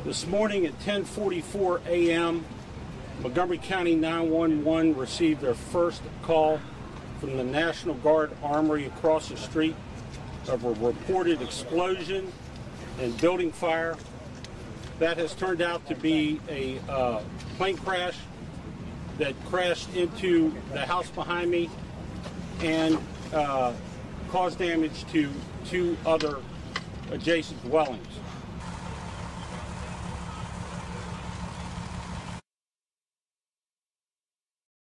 This morning at 10:44 a.m., Montgomery County 911 received their first call from the National Guard Armory across the street of a reported explosion and building fire. That has turned out to be a plane crash that crashed into the house behind me and caused damage to two other adjacent dwellings.